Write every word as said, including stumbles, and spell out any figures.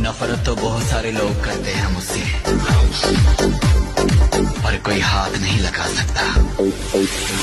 नफरत तो बहुत सारे लोग करते हैं मुझसे, पर कोई हाथ नहीं लगा सकता।